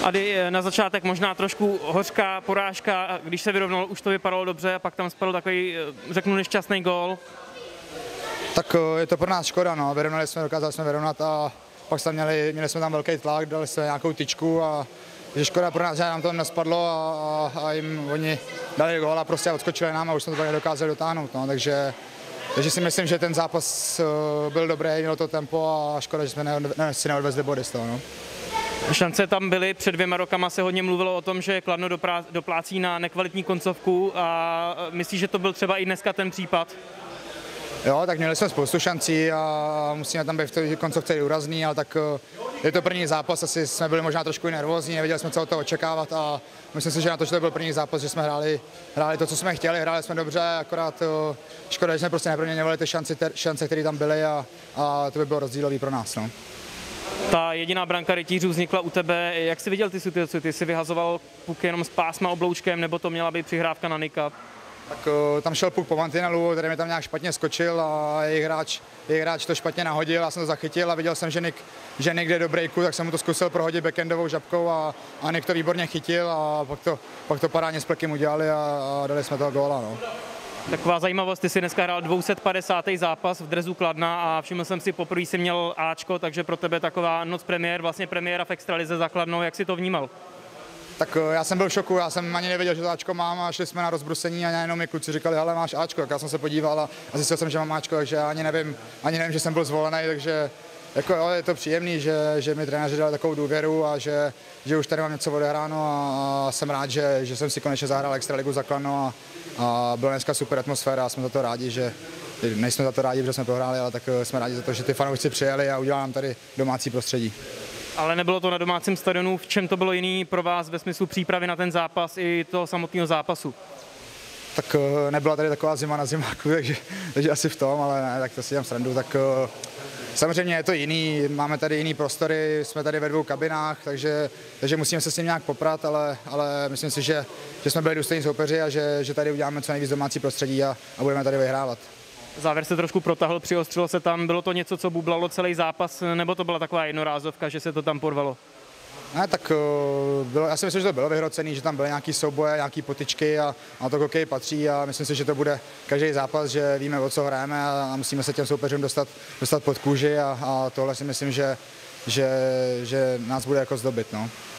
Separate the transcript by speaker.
Speaker 1: Ady, na začátek možná trošku hořká porážka, když se vyrovnal, už to vypadalo dobře a pak tam spadl takový, řeknu, nešťastný gól.
Speaker 2: Tak je to pro nás škoda, no. Vyrovnali jsme, dokázali jsme vyrovnat a pak jsme měli jsme tam velký tlak, dali jsme nějakou tyčku a je škoda pro nás, že nám to nespadlo a jim oni dali gól a prostě odskočili nám a už jsme to nedokázali dotáhnout, no. Takže si myslím, že ten zápas byl dobrý, mělo to tempo a škoda, že jsme si neodvezli body z toho, no.
Speaker 1: Šance tam byly, před 2 rokama se hodně mluvilo o tom, že Kladno doplácí na nekvalitní koncovku a myslíš, že to byl třeba i dneska ten případ?
Speaker 2: Jo, tak měli jsme spoustu šancí a musíme tam být v té koncovce důrazný, ale tak je to první zápas, asi jsme byli možná trošku i nervózní, nevěděli jsme, co od toho očekávat a myslím si, že na to, že to byl první zápas, že jsme hráli to, co jsme chtěli, hráli jsme dobře, akorát škoda, že jsme prostě neproměňovali ty šance, které tam byly a to by bylo rozdílový pro nás. No.
Speaker 1: Ta jediná branka rytířů vznikla u tebe. Jak jsi viděl ty situaci? Ty jsi vyhazoval puk jenom z pásma obloučkem, nebo to měla být přihrávka na Nika?
Speaker 2: Tak tam šel puk po mantinelu, který mi tam nějak špatně skočil a jejich hráč to špatně nahodil, já jsem to zachytil a viděl jsem, že Nick jde do breaku, tak jsem mu to zkusil prohodit backendovou žabkou a Nick to výborně chytil a pak to parádně s plekem udělali a dali jsme toho góla. No.
Speaker 1: Taková zajímavost, ty jsi dneska hrál 250. zápas v dresu Kladna a všiml jsem si, poprvé jsi měl Ačko, takže pro tebe taková noc premiér, vlastně premiéra v extralize za Kladno, jak jsi to vnímal?
Speaker 2: Tak já jsem byl v šoku, já jsem ani nevěděl, že to Ačko mám a šli jsme na rozbrusení a jenom mi kluci říkali, hele, máš Ačko, tak já jsem se podíval a zjistil jsem, že mám Ačko, takže já ani nevím, že jsem byl zvolený, takže jako jo, je to příjemný, že mi trenéři dali takovou důvěru a že už tady mám něco odehráno a jsem rád, že jsem si konečně zahrál extraligu za Kladno a byla dneska super atmosféra a jsme za to rádi, že nejsme za to rádi, že jsme prohráli, ale tak jsme rádi za to, že ty fanoušci přijeli a udělali nám tady domácí prostředí.
Speaker 1: Ale nebylo to na domácím stadionu, v čem to bylo jiný pro vás ve smyslu přípravy na ten zápas i toho samotného zápasu?
Speaker 2: Tak nebyla tady taková zima na zimáku, takže asi v tom, ale ne, tak to si dělám srandu, tak samozřejmě je to jiný, máme tady jiný prostory, jsme tady ve 2 kabinách, takže musíme se s tím nějak poprat, ale myslím si, že jsme byli důstojní soupeři a že tady uděláme co nejvíc domácí prostředí a budeme tady vyhrávat.
Speaker 1: Závěr se trošku protahl, přiostřilo se tam, bylo to něco, co bublalo celý zápas, nebo to byla taková jednorázovka, že se to tam porvalo?
Speaker 2: Ne, tak já si myslím, že to bylo vyhrocený, že tam byly nějaký souboje, nějaký potyčky a to hokej patří a myslím si, že to bude každý zápas, že víme, o co hrajeme a musíme se těm soupeřům dostat pod kůži a tohle si myslím, že nás bude jako zdobit. No.